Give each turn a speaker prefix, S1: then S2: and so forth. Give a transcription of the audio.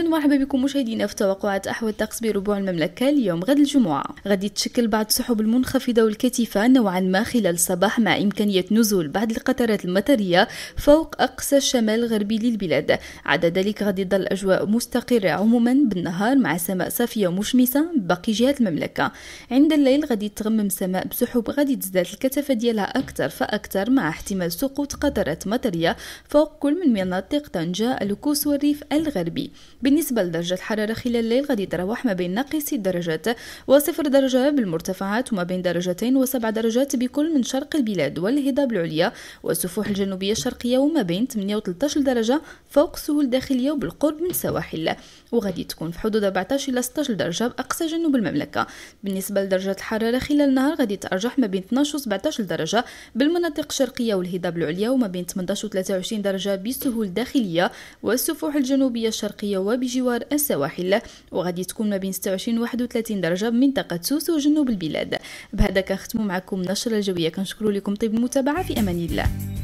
S1: ومرحبا بكم مشاهدينا في توقعات أحوال الطقس بربوع المملكة اليوم غد الجمعة. غادي تشكل بعض السحب المنخفضة والكثيفة نوعا ما خلال الصباح مع إمكانية نزول بعض القطرات المطرية فوق أقصى الشمال الغربي للبلاد. عدا ذلك غادي تظل الأجواء مستقرة عموما بالنهار مع سماء صافية ومشمسة باقي جهات المملكة. عند الليل غادي تغمم السماء بسحب غادي تزداد الكثافة ديالها أكثر فأكثر مع احتمال سقوط قطرات مطرية فوق كل من مناطق طنجة الكوس والريف الغربي. بالنسبة لدرجة الحرارة خلال الليل غادي تتراوح ما بين ناقص درجات و0 درجة بالمرتفعات وما بين 2 و7 درجات بكل من شرق البلاد والهضاب العليا والسفوح الجنوبية الشرقية وما بين 8 و13 درجة فوق السهول الداخلية وبالقرب من السواحل. وغادي تكون في حدود 14 إلى 16 درجة بأقصى جنوب المملكة. بالنسبة لدرجة الحرارة خلال النهار غادي ترجح ما بين 12 و 17 درجة بالمناطق الشرقية والهضاب العليا وما بين 18 و 23 درجة بالسهول الداخلية والسفوح الجنوبية الشرقية وبجوار السواحل. وغادي تكون ما بين 26 و 31 درجة بمنطقة سوس وجنوب البلاد. بهذا كنختموا معكم نشرة الجوية. كنشكروا لكم طيب المتابعة في أمان الله.